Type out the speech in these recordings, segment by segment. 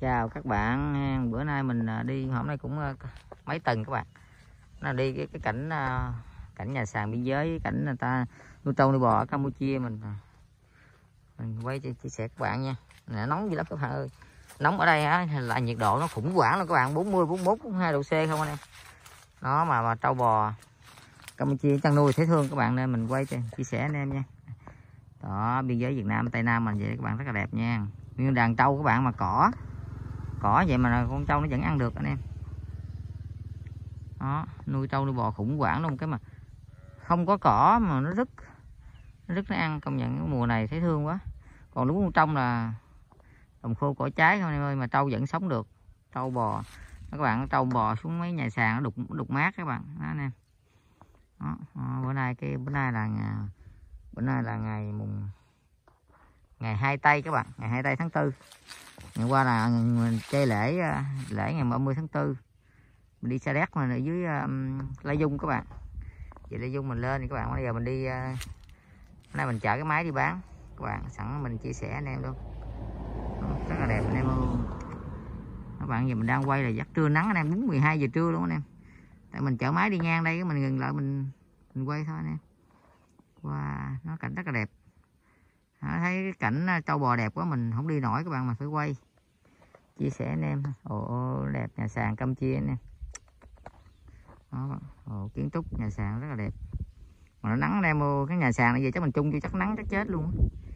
Chào các bạn, bữa nay mình đi hôm nay cũng mấy tuần các bạn. Nó đi cái cảnh nhà sàn biên giới, cảnh người ta nuôi trâu nuôi bò ở Campuchia, mình quay chia sẻ các bạn nha. Nóng dữ lắm các bạn ơi. Nóng ở đây á là nhiệt độ nó khủng hoảng luôn các bạn, 40, 41, 42 độ C không anh em. Đó mà trâu bò Campuchia chăn nuôi thấy thương các bạn, nên mình quay chia sẻ anh em nha. Đó, biên giới Việt Nam Tây Nam mình vậy các bạn, rất là đẹp nha. Nguyên đàn trâu các bạn, mà cỏ vậy mà con trâu nó vẫn ăn được anh em. Đó, nuôi trâu nuôi bò khủng hoảng luôn, cái mà không có cỏ mà nó rất nó ăn, công nhận mùa này thấy thương quá. Còn đúng trong là đồng khô cỏ trái không anh em ơi, mà trâu vẫn sống được. Trâu bò các bạn, trâu bò xuống mấy nhà sàn nó đục mát các bạn. Đó anh em. Đó, bữa nay là ngày 2 tây các bạn, ngày 2 tây tháng 4. Ngày qua là mình chơi lễ ngày 30 tháng 4. Mình đi Sa Đéc mà ở dưới La Dung các bạn. Vậy La Dung mình lên thì các bạn, bây giờ mình đi hôm nay mình chở cái máy đi bán các bạn, sẵn mình chia sẻ anh em luôn. Rất là đẹp anh em ơi. Các bạn, giờ mình đang quay là giấc trưa nắng anh em, đúng 12 giờ trưa luôn anh em. Tại mình chở máy đi ngang đây, mình ngừng lại mình quay thôi anh em. Wow, nó cảnh rất là đẹp. Thấy cái cảnh trâu bò đẹp quá mình không đi nổi các bạn, mà phải quay chia sẻ anh em. Ồ, đẹp nhà sàn Campuchia anh em. Đó, kiến trúc nhà sàn rất là đẹp. Mà nó nắng anh em ơi, cái nhà sàn này giờ chắc mình chung vô chắc nắng chắc chết luôn.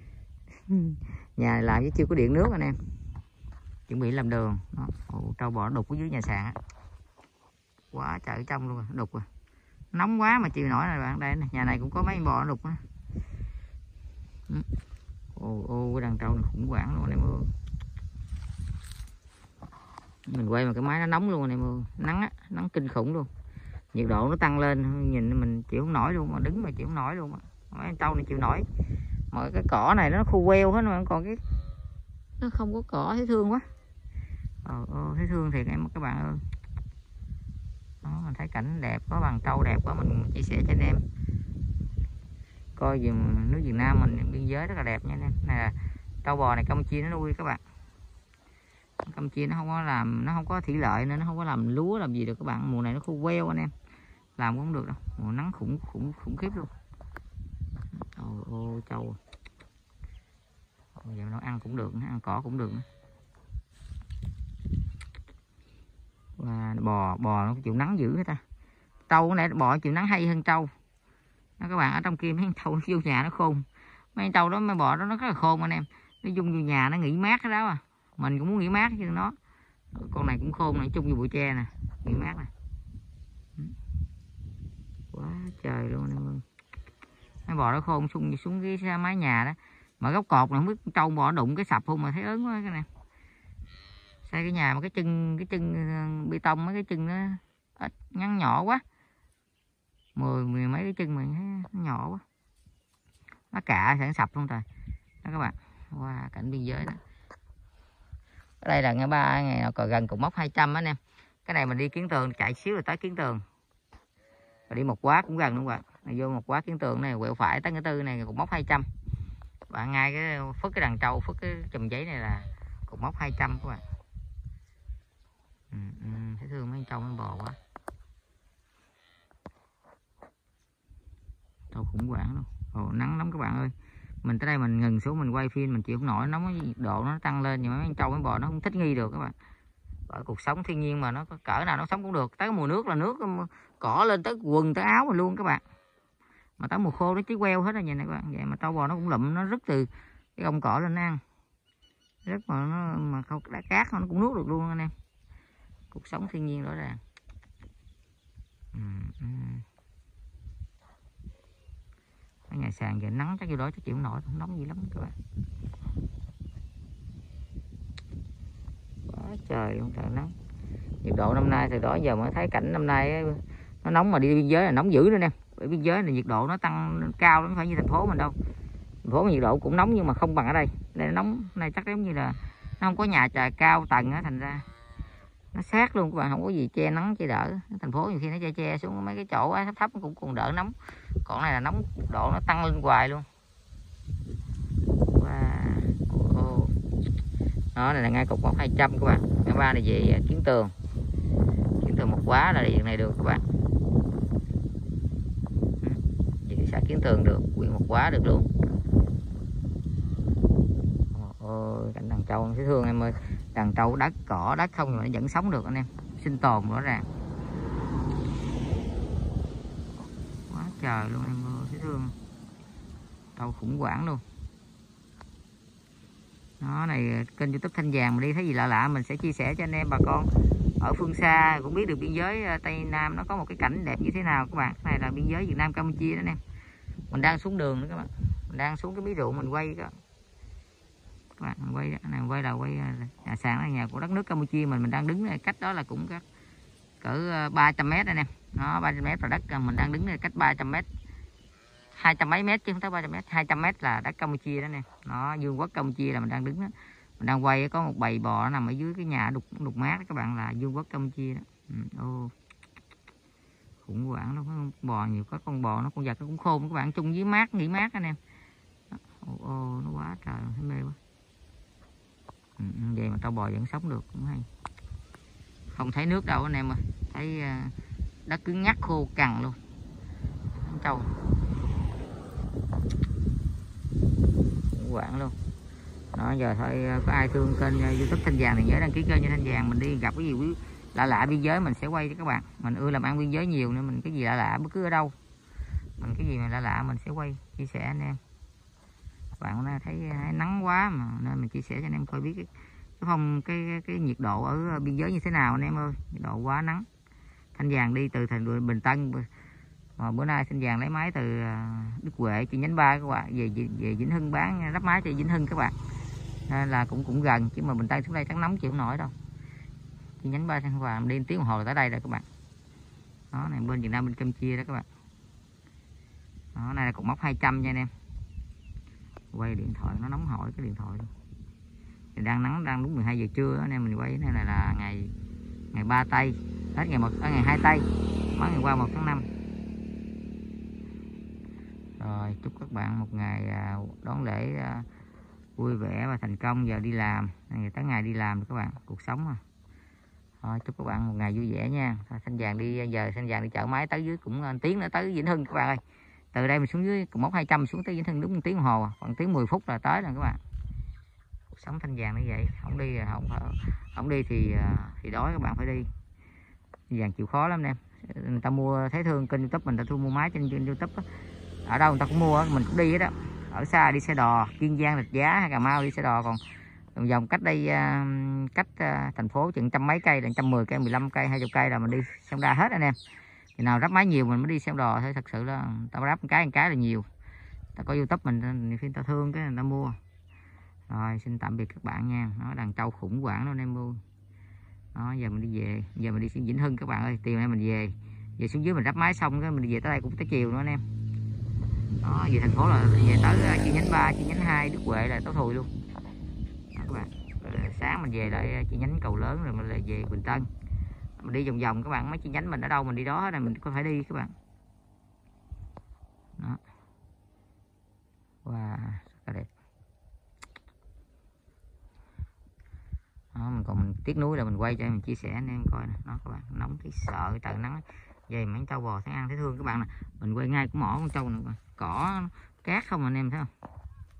Nhà làm chứ chưa có điện nước anh em. Chuẩn bị làm đường. Đó, trâu bò nó đục ở dưới nhà sàn á. Quá trời ở trong luôn, đục rồi. Nóng quá mà chịu nổi này bạn. Đây nhà này cũng có mấy bò nó đục á. Cái đàn trâu này khủng hoảng luôn anh em ơi. Mình quay mà cái máy nó nóng luôn anh em ơi. Nắng á, nắng kinh khủng luôn. Nhiệt độ nó tăng lên, nhìn mình chịu không nổi luôn, mà đứng mà chịu không nổi luôn. Mấy trâu này chịu nổi. Mà cái cỏ này nó khô queo hết mà, còn cái nó không có cỏ, thấy thương quá. Thấy thương thiệt em các bạn ơi. Đó, mình thấy cảnh đẹp quá, bằng trâu đẹp quá, mình chia sẻ cho anh em. Coi nước Việt Nam mình biên giới rất là đẹp nha anh em. Này là trâu bò này Campuchia nó nuôi các bạn. Campuchia nó không có thủy lợi nên nó không có làm lúa làm gì được các bạn. Mùa này nó khô queo anh em, làm cũng không được đâu. Mùa nắng khủng khiếp luôn. Trâu giờ nó ăn cũng được, nó ăn cỏ cũng được. Và bò nó chịu nắng dữ hết ta. Trâu này bò chịu nắng hay hơn trâu. Đó các bạn, ở trong kia mấy trâu vô nhà nó khôn. Mấy trâu đó, mấy bò đó nó rất là khôn anh em. Nó dung vô nhà nó nghỉ mát cái đó à. Mình cũng muốn nghỉ mát chứ nó. Con này cũng khôn này, chung vô bụi tre nè, nghỉ mát nè. Quá trời luôn anh em ơi. Mấy bò đó khôn xuống cái mái nhà đó. Mà gốc cột này không biết trâu bò đụng cái sập không mà thấy ớn quá cái này. Xây cái nhà mà cái chân bê tông, mấy cái chân nó ngắn nhỏ quá. Mười mấy cái chân mình thấy nó nhỏ quá. Nó cạ sẽ sập luôn rồi. Đó các bạn. Wow, cảnh biên giới đó. Ở đây là ngày 3 ngày nào còn gần cột mốc 200 anh em. Cái này mình đi Kiến Tường, chạy xíu rồi tới Kiến Tường. Và đi Một Quá cũng gần đúng không bạn. Vô Một Quá Kiến Tường này quẹo phải tới cái tư này cột mốc 200. Bạn ngay cái phất cái đàn trâu, phất cái chùm giấy này là cột mốc 200 các bạn. Thấy thương mấy trâu mấy bò quá. Trâu khủng hoảng luôn. Nắng lắm các bạn ơi. Mình tới đây mình ngừng xuống mình quay phim mình chịu không nổi, nóng, nhiệt độ nó tăng lên, nhưng mấy trâu mấy bò nó không thích nghi được các bạn. Bởi cuộc sống thiên nhiên mà, nó có cỡ nào nó sống cũng được. Tới mùa nước là nước cỏ lên tới quần tới áo mà luôn các bạn. Mà tới mùa khô nó chỉ queo hết rồi nhìn này các bạn. Vậy mà trâu bò nó cũng lụm, nó rứt từ cái gông cỏ lên nó ăn. Rất mà không đá cát nó cũng nuốt được luôn anh em. Cuộc sống thiên nhiên rõ ràng. Cái nhà sàn giờ nắng chắc vô đó chắc chịu không nổi, không nóng gì lắm các bạn. Quá trời luôn, trời nắng. Nhiệt độ năm nay từ đó giờ mới thấy cảnh năm nay nó nóng, mà đi biên giới là nóng dữ nữa nè. Bởi biên giới là nhiệt độ nó tăng cao lắm, không phải như thành phố mình đâu. Thành phố nhiệt độ cũng nóng nhưng mà không bằng ở đây. Đây nóng này chắc giống như là nó không có nhà trà cao tầng á, thành ra nó sát luôn các bạn, không có gì che nắng che đỡ. Thành phố nhiều khi nó che xuống mấy cái chỗ thấp thấp cũng còn đỡ nóng, còn này là nóng, độ nó tăng lên hoài luôn. Đó, này là ngay cục 1200 các bạn. Cái ba này về kiến tường một quá là điện này được các bạn. Về xã Kiến Tường được, huyện một quá được luôn. Ôi, cảnh đàn trâu thấy thương em ơi. Đàn trâu đất cỏ đất không mà nó vẫn sống được anh em, sinh tồn rõ ràng. Quá trời luôn em ơi, thấy thương. Trâu khủng hoảng luôn. Đó, này kênh YouTube Thanh Vàng mà đi thấy gì lạ lạ mình sẽ chia sẻ cho anh em bà con ở phương xa cũng biết được biên giới Tây Nam nó có một cái cảnh đẹp như thế nào các bạn. Này là biên giới Việt Nam Campuchia đó anh em. Mình đang xuống đường nữa các bạn, mình đang xuống cái bí ruộng mình quay các bạn. Mình quay này, quay là quay nhà sàn là nhà của đất nước Campuchia mình đang đứng cách đó là cũng cỡ 300 mét anh em. Nó 300 mét là đất mình đang đứng cách 300 mét, 200 mấy mét chứ không tới 300 mét, 200 mét là đất Campuchia đó nè. Nó vương quốc Campuchia là mình đang đứng đó. Mình đang quay có một bầy bò nó nằm ở dưới cái nhà đục mát đó các bạn, là vương quốc Campuchia đó. Khủng hoảng luôn, con bò nhiều, có con bò nó con vật nó cũng khôn các bạn, chung với mát nghỉ mát anh em. Nó quá trời thấy mê quá. Vậy mà trâu bò vẫn sống được cũng hay. Không thấy nước đâu anh em ơi, thấy đất cứng ngắt khô cằn luôn. Trâu khủng hoảng luôn. Đó, giờ thôi có ai thương kênh YouTube Thanh Vàng thì nhớ đăng ký kênh cho Thanh Vàng. Mình đi gặp cái gì quý lạ lạ biên giới mình sẽ quay cho các bạn. Mình ưa làm ăn biên giới nhiều nên mình cái gì lạ lạ bất cứ ở đâu mình cái gì mà lạ lạ mình sẽ quay chia sẻ anh em. Bạn thấy nắng quá mà nên mình chia sẻ cho anh em coi biết cái nhiệt độ ở biên giới như thế nào anh em ơi. Nhiệt độ quá nắng. Thanh Vàng đi từ thành Bình Tân mà bữa nay Thanh Vàng lấy máy từ Đức Huệ chi nhánh 3 các bạn về Vĩnh Hưng bán lắp máy cho Vĩnh Hưng các bạn. Nên là cũng gần chứ mà Bình Tân xuống đây chắc nóng chịu không nổi đâu. Chi nhánh 3 Thanh Vàng đi 1 tiếng đồng hồ tới đây rồi các bạn. Đó này bên Việt Nam bên Campuchia đó các bạn. Đó này là cục móc 200 nha anh em. Quay điện thoại nó nóng hổi cái điện thoại. Thì đang nắng đang đúng 12 giờ trưa đó, anh em mình quay cái này là ngày 3 tây, hết ngày 2 tây, mới ngày qua 1 tháng 5. Rồi chúc các bạn một ngày đón lễ vui vẻ và thành công. Giờ đi làm, tới ngày đi làm các bạn, cuộc sống mà. Rồi, chúc các bạn một ngày vui vẻ nha. Thanh Vàng đi giờ Thanh Vàng đi chở máy tới dưới cũng tiếng nữa tới Vĩnh Hưng các bạn ơi. Từ đây mình xuống dưới cục mốc 200 xuống tới Vĩnh Hưng đúng 1 tiếng đồng hồ, khoảng tiếng 10 phút là tới rồi các bạn. Cuộc sống Thanh Vàng như vậy, không đi không đi thì đói các bạn phải đi. Thanh Vàng chịu khó lắm em. Người ta mua thấy thương kênh YouTube mình, ta thu mua máy trên YouTube đó. Ở đâu người ta cũng mua, mình cũng đi hết đó. Ở xa đi xe đò, Kiên Giang, Rạch Giá hay Cà Mau đi xe đò, còn vòng cách đây thành phố chừng trăm mấy cây, là 110 cây, 15 cây, 20 cây là mình đi xong ra hết anh em. Thì nào ráp máy nhiều mình mới đi xe đò thôi, thật sự là tao ráp một cái là nhiều. Ta có YouTube mình nhiều khi ta thương cái người ta mua. Rồi xin tạm biệt các bạn nha. Nó đàn trâu khủng hoảng luôn em ơi. Đó, giờ mình đi về, giờ mình đi xuống Vĩnh Hưng các bạn ơi, chiều nay mình về xuống dưới mình ráp máy xong cái mình đi về tới đây cũng tới chiều nữa anh em. Đó, về thành phố là về tới chi nhánh 3, chi nhánh 2 Đức Huệ là tối thùi luôn. Đó, các bạn. Sáng mình về lại chi nhánh Cầu Lớn rồi mình lại về Bình Tân. Mình đi vòng vòng các bạn, mấy chi nhánh mình ở đâu mình đi đó là mình có phải đi các bạn. Đó. Wow, rất là đẹp. Đó, mình còn tiếc nuối là mình quay cho mình chia sẻ anh em coi nè. Đó các bạn, nóng thấy sợ trời nắng. Vậy mấy trâu bò thấy ăn thấy thương các bạn nè. Mình quay ngay cũng mỏ con trâu nè, cỏ cát không anh em thấy không?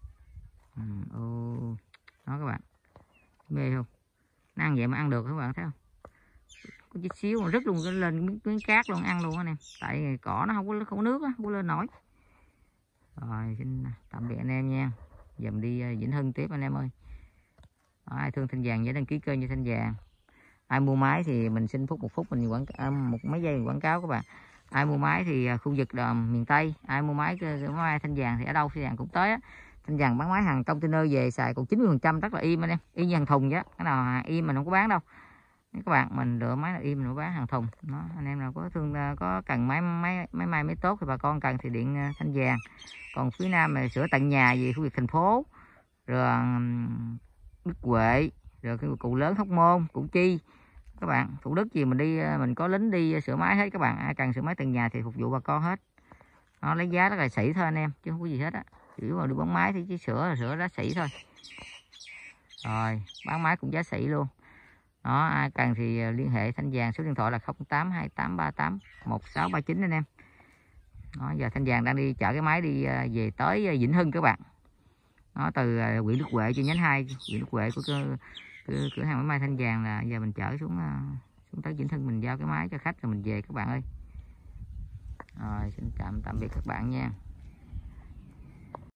Đó các bạn, mê không? Nó ăn vậy mà ăn được các bạn thấy không? Có chút xíu mà rứt luôn cái lên miếng cát luôn ăn luôn anh em. Tại cỏ nó không có nước á, không có lên nổi. Rồi xin tạm biệt anh em nha. Giờ mình đi Vĩnh Hưng tiếp anh em ơi. Ai thương Thanh Vàng nhớ đăng ký kênh cho Thanh Vàng. Ai mua máy thì mình xin một phút mình một mấy giây quảng cáo các bạn. Ai mua máy thì khu vực miền Tây, ai mua máy Thanh Vàng thì ở đâu Thanh Vàng cũng tới á. Thanh Vàng bán máy hàng container về xài còn 90% rất là im anh em, y như hàng thùng vậy. Cái nào im mình không có bán đâu. Các bạn mình lựa máy là im mình bán hàng thùng. Đó, anh em nào có cần máy tốt thì bà con cần thì điện Thanh Vàng. Còn phía Nam là sửa tận nhà về khu vực thành phố rồi Đức Huệ rồi cái Cụ Lớn, Hóc Môn, Củ Chi các bạn, Thủ Đức gì mình đi mình có lính đi sửa máy hết các bạn. Ai cần sửa máy từng nhà thì phục vụ bà con hết. Nó lấy giá rất là sỉ thôi anh em chứ không có gì hết á, chỉ mà đi bóng máy thì chỉ sửa là sửa giá sỉ thôi. Rồi bán máy cũng giá sỉ luôn. Đó, ai cần thì liên hệ Thanh Vàng, số điện thoại là 0828381639 anh em. Đó, giờ Thanh Vàng đang đi chở cái máy đi về tới Vĩnh Hưng các bạn. Nó từ huyện Đức Huệ chi nhánh 2 huyện Đức Huệ của cửa hàng máy may Thanh Vàng, là giờ mình chở xuống tới Vĩnh Hưng, mình giao cái máy cho khách rồi mình về các bạn ơi. Rồi xin tạm biệt các bạn nha.